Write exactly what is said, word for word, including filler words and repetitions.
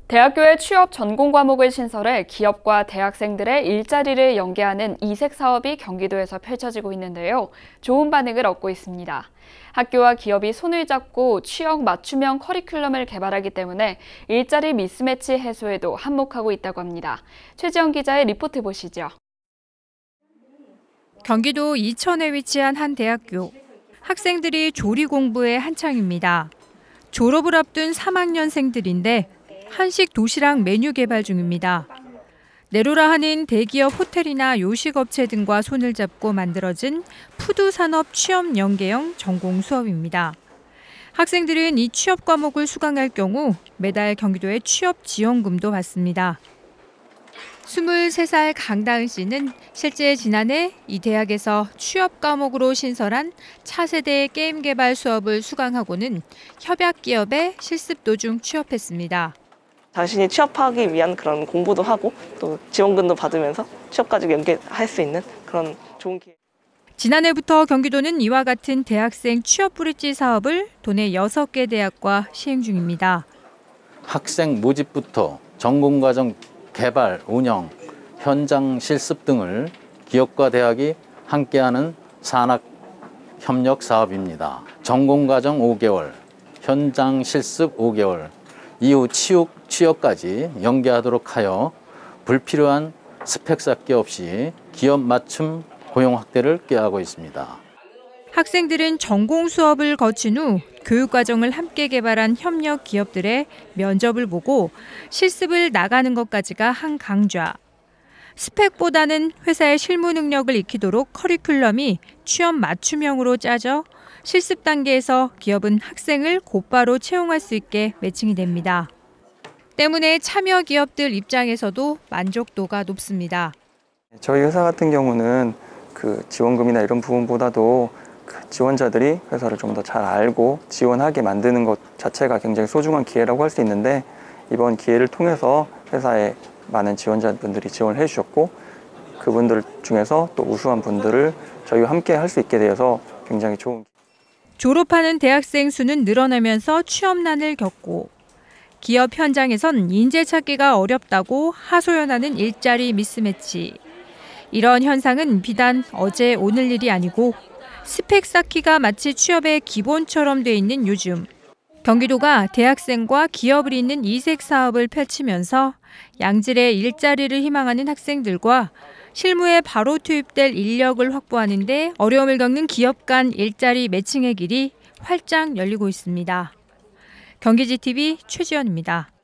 대학교에 취업 전공 과목을 신설해 기업과 대학생들의 일자리를 연계하는 이색 사업이 경기도에서 펼쳐지고 있는데요. 좋은 반응을 얻고 있습니다. 학교와 기업이 손을 잡고 취업 맞춤형 커리큘럼을 개발하기 때문에 일자리 미스매치 해소에도 한몫하고 있다고 합니다. 최지영 기자의 리포트 보시죠. 경기도 이천에 위치한 한 대학교. 학생들이 조리 공부에 한창입니다. 졸업을 앞둔 삼 학년생들인데 한식 도시락 메뉴 개발 중입니다. 내로라 하는 대기업 호텔이나 요식업체 등과 손을 잡고 만들어진 푸드산업 취업 연계형 전공 수업입니다. 학생들은 이 취업 과목을 수강할 경우 매달 경기도에 취업 지원금도 받습니다. 스물세 살 강다은 씨는 실제 지난해 이 대학에서 취업 과목으로 신설한 차세대 게임 개발 수업을 수강하고는 협약 기업에 실습 도중 취업했습니다. 자신이 취업하기 위한 그런 공부도 하고 또 지원금도 받으면서 취업까지 연계할 수 있는 그런 좋은 기회. 지난해부터 경기도는 이와 같은 대학생 취업 브릿지 사업을 도내 여섯 개 대학과 시행 중입니다. 학생 모집부터 전공과정 개발, 운영, 현장 실습 등을 기업과 대학이 함께하는 산학 협력 사업입니다. 전공과정 오 개월, 현장 실습 오 개월, 이후 취업, 취업까지 연계하도록 하여 불필요한 스펙 쌓기 없이 기업 맞춤 고용 확대를 꾀하고 있습니다. 학생들은 전공 수업을 거친 후 교육과정을 함께 개발한 협력 기업들의 면접을 보고 실습을 나가는 것까지가 한 강좌. 스펙보다는 회사의 실무 능력을 익히도록 커리큘럼이 취업 맞춤형으로 짜져 실습 단계에서 기업은 학생을 곧바로 채용할 수 있게 매칭이 됩니다. 때문에 참여 기업들 입장에서도 만족도가 높습니다. 저희 회사 같은 경우는 그 지원금이나 이런 부분보다도 그 지원자들이 회사를 좀 더 잘 알고 지원하게 만드는 것 자체가 굉장히 소중한 기회라고 할 수 있는데, 이번 기회를 통해서 회사에 많은 지원자분들이 지원을 해주셨고 그분들 중에서 또 우수한 분들을 저희와 함께 할 수 있게 되어서 굉장히 좋은. 졸업하는 대학생 수는 늘어나면서 취업난을 겪고 기업 현장에선 인재 찾기가 어렵다고 하소연하는 일자리 미스매치. 이런 현상은 비단 어제 오늘 일이 아니고 스펙 쌓기가 마치 취업의 기본처럼 돼 있는 요즘. 경기도가 대학생과 기업을 잇는 이색 사업을 펼치면서 양질의 일자리를 희망하는 학생들과 실무에 바로 투입될 인력을 확보하는 데 어려움을 겪는 기업 간 일자리 매칭의 길이 활짝 열리고 있습니다. 경기지티비 최지연입니다.